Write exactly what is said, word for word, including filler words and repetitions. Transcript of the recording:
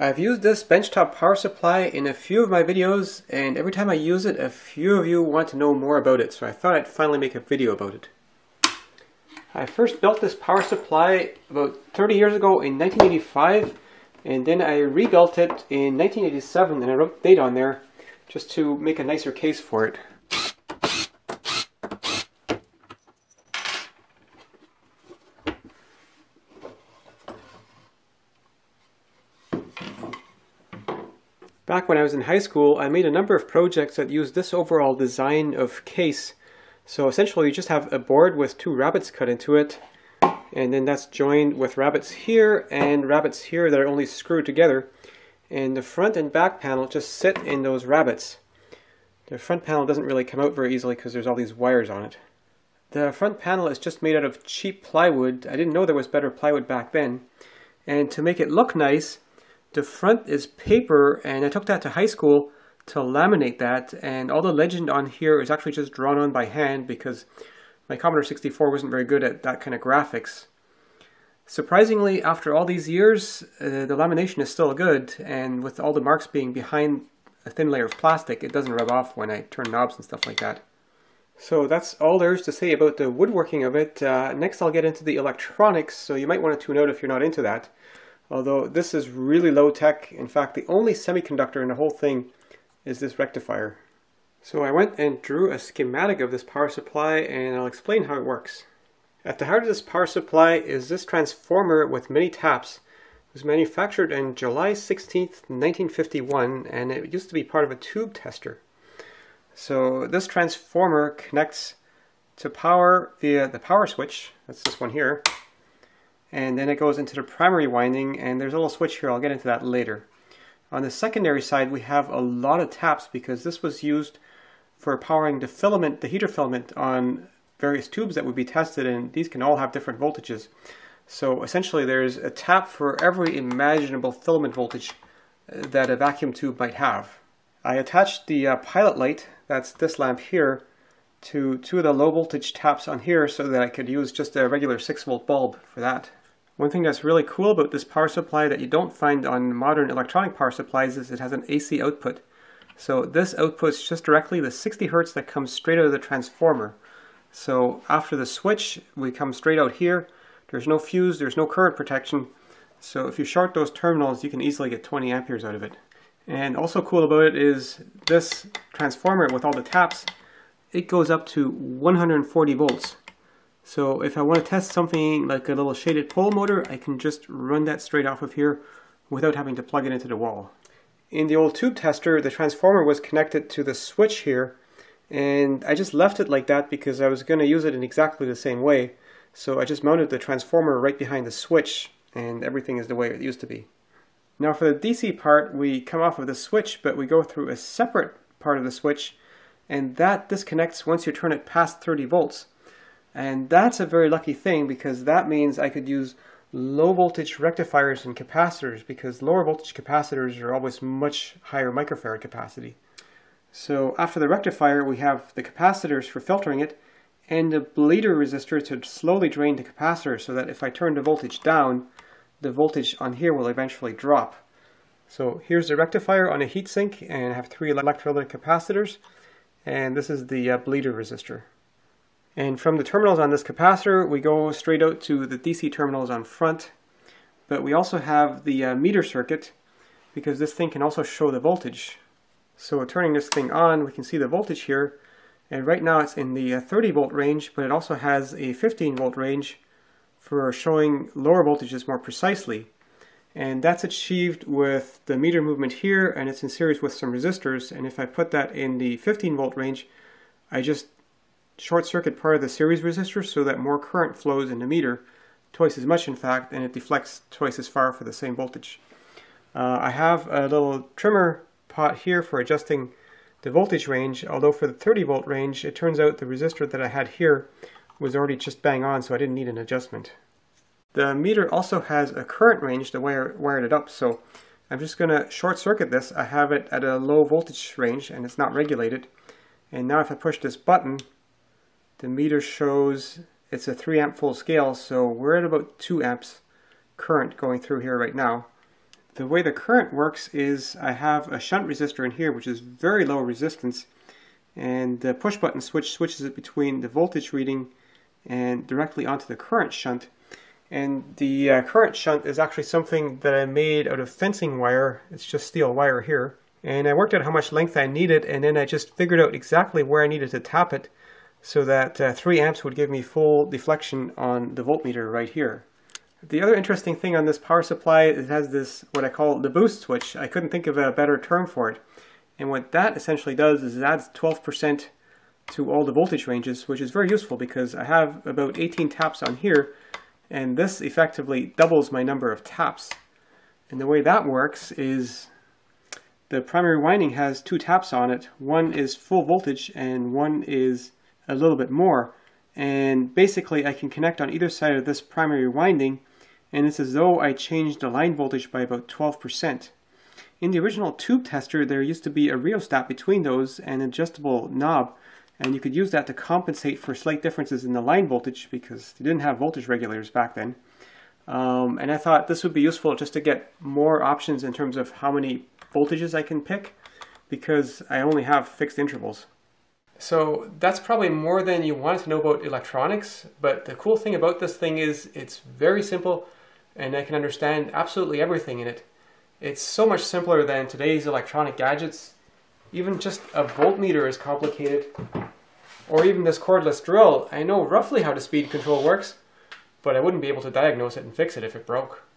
I've used this benchtop power supply in a few of my videos, and every time I use it, a few of you want to know more about it, so I thought I'd finally make a video about it. I first built this power supply about thirty years ago in nineteen eighty-five, and then I rebuilt it in nineteen eighty-seven, and I wrote the date on there just to make a nicer case for it. Back when I was in high school, I made a number of projects that used this overall design of case. So essentially you just have a board with two rabbits cut into it, and then that's joined with rabbits here and rabbits here that are only screwed together. And the front and back panel just sit in those rabbits. The front panel doesn't really come out very easily because there's all these wires on it. The front panel is just made out of cheap plywood. I didn't know there was better plywood back then. And to make it look nice, the front is paper, and I took that to high school to laminate that, and all the legend on here is actually just drawn on by hand because my Commodore sixty-four wasn't very good at that kind of graphics. Surprisingly, after all these years, uh, the lamination is still good, and with all the marks being behind a thin layer of plastic, it doesn't rub off when I turn knobs and stuff like that. So that's all there is to say about the woodworking of it. Uh, next I'll get into the electronics, so you might want to tune out if you're not into that. Although this is really low tech. In fact, the only semiconductor in the whole thing is this rectifier. So I went and drew a schematic of this power supply, and I'll explain how it works. At the heart of this power supply is this transformer with many taps. It was manufactured on July sixteenth, nineteen fifty-one, and it used to be part of a tube tester. So this transformer connects to power via the power switch, that's this one here, and then it goes into the primary winding, and there's a little switch here, I'll get into that later. On the secondary side we have a lot of taps because this was used for powering the filament, the heater filament on various tubes that would be tested, and these can all have different voltages. So essentially there's a tap for every imaginable filament voltage that a vacuum tube might have. I attached the uh, pilot light, that's this lamp here, to two of the low voltage taps on here so that I could use just a regular six volt bulb for that. One thing that's really cool about this power supply that you don't find on modern electronic power supplies is it has an A C output. So this outputs just directly the sixty hertz that comes straight out of the transformer. So after the switch, we come straight out here. There's no fuse, there's no current protection. So if you short those terminals, you can easily get twenty amperes out of it. And also cool about it is this transformer with all the taps, it goes up to one hundred forty volts. So if I want to test something like a little shaded pole motor, I can just run that straight off of here without having to plug it into the wall. In the old tube tester, the transformer was connected to the switch here, and I just left it like that because I was going to use it in exactly the same way. So I just mounted the transformer right behind the switch, and everything is the way it used to be. Now for the D C part, we come off of the switch, but we go through a separate part of the switch, and that disconnects once you turn it past thirty volts. And that's a very lucky thing because that means I could use low voltage rectifiers and capacitors, because lower voltage capacitors are always much higher microfarad capacity. So after the rectifier we have the capacitors for filtering it and the bleeder resistor to slowly drain the capacitor so that if I turn the voltage down, the voltage on here will eventually drop. So here's the rectifier on a heatsink, and I have three electrolytic capacitors, and this is the uh, bleeder resistor. And from the terminals on this capacitor, we go straight out to the D C terminals on front. But we also have the uh, meter circuit, because this thing can also show the voltage. So turning this thing on, we can see the voltage here. And right now it's in the uh, thirty volt range, but it also has a fifteen volt range for showing lower voltages more precisely. And that's achieved with the meter movement here, and it's in series with some resistors. And if I put that in the fifteen volt range, I just short circuit part of the series resistor so that more current flows in the meter, twice as much in fact, and it deflects twice as far for the same voltage. Uh, I have a little trimmer pot here for adjusting the voltage range, although for the thirty volt range it turns out the resistor that I had here was already just bang on, so I didn't need an adjustment. The meter also has a current range the way I wired it up, so I'm just going to short circuit this. I have it at a low voltage range and it's not regulated, and now if I push this button, the meter shows it's a three amp full scale, so we're at about two amps current going through here right now. The way the current works is I have a shunt resistor in here which is very low resistance, and the push button switch switches it between the voltage reading and directly onto the current shunt. And the uh, current shunt is actually something that I made out of fencing wire. It's just steel wire here. And I worked out how much length I needed, and then I just figured out exactly where I needed to tap it so that uh, three amps would give me full deflection on the voltmeter right here. The other interesting thing on this power supply is it has this, what I call the boost switch. I couldn't think of a better term for it. And what that essentially does is it adds twelve percent to all the voltage ranges, which is very useful because I have about eighteen taps on here, and this effectively doubles my number of taps. And the way that works is the primary winding has two taps on it. One is full voltage and one is a little bit more. And basically I can connect on either side of this primary winding, and it's as though I changed the line voltage by about twelve percent. In the original tube tester, there used to be a rheostat between those and an adjustable knob, and you could use that to compensate for slight differences in the line voltage because they didn't have voltage regulators back then. Um, and I thought this would be useful just to get more options in terms of how many voltages I can pick, because I only have fixed intervals. So that's probably more than you wanted to know about electronics, but the cool thing about this thing is it's very simple and I can understand absolutely everything in it. It's so much simpler than today's electronic gadgets. Even just a voltmeter is complicated. Or even this cordless drill. I know roughly how the speed control works, but I wouldn't be able to diagnose it and fix it if it broke.